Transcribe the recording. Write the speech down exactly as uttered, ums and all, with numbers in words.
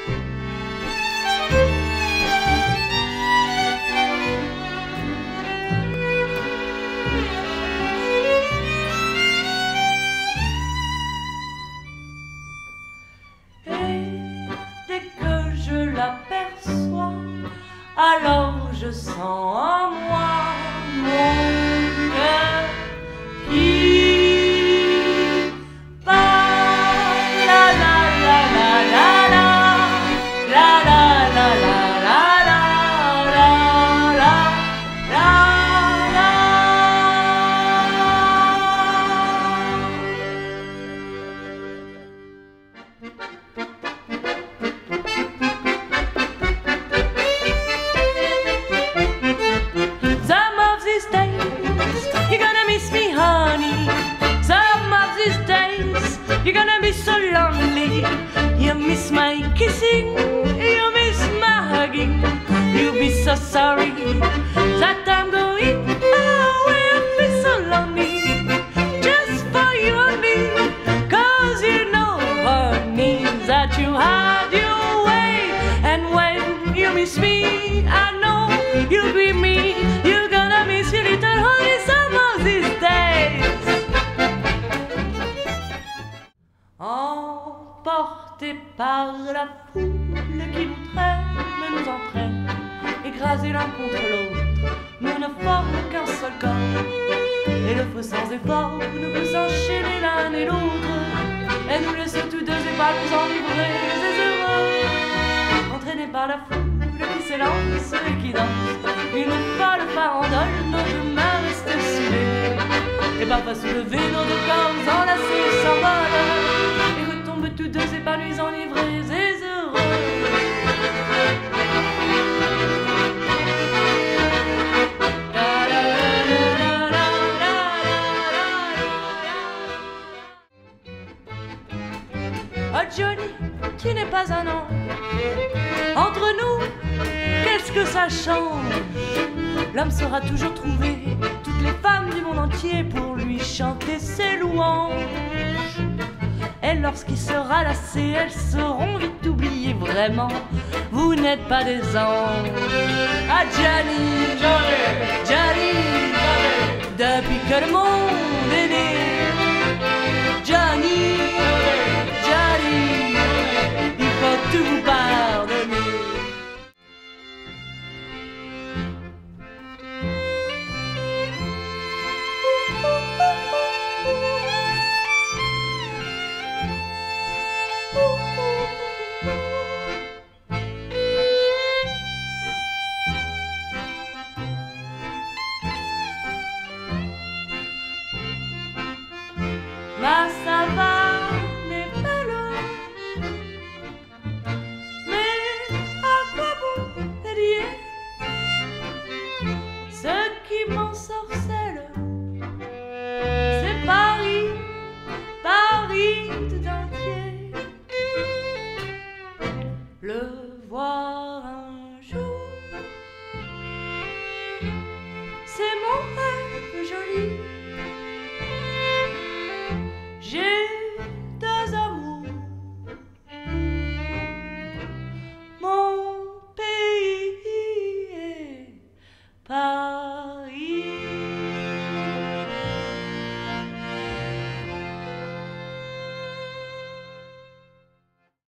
L'aperçois, alors je sens en moi mon cœur qui bat. La la la la la la, la la la la la la, la la la la. You're gonna miss me, honey. Some of these days you're gonna be so lonely. You miss my kissing, you miss my hugging. You'll be so sorry that I'm going away. I'll be so lonely just for you and me. Cause you know honey that you had your way. And when you miss me, I know you'll be me. You're gonna miss your little honey. Emportés par la foule qui nous traîne, nous entraîne, écrasés l'un contre l'autre, nous ne formons qu'un seul corps. Et le feu sans effort nous peut s'enchaîner l'un et l'autre, et nous laisser tous deux et pas nous enivrer et heureux. Entraînés par la foule qui s'élance et qui danse, une folle farandole, nos deux mains restées soudées, et parfois soulever nos deux corps enlacés s'envolent. Tous deux épanouis, enivrés et heureux. Oh Johnny, tu n'es pas un ange. Entre nous, qu'est-ce que ça change? L'homme saura toujours trouver toutes les femmes du monde entier pour lui chanter ses louanges. Et lorsqu'il sera lassé, elles seront vite oubliées. Vraiment, vous n'êtes pas des anges. Ah Johnny, Johnny, Johnny, depuis que le monde est né, Johnny, Johnny, il faut tout vous pardonner. Ma savane est belle, mais à quoi bon lier? Ce qui m'ensorcelle, c'est Paris, Paris tout entier. Le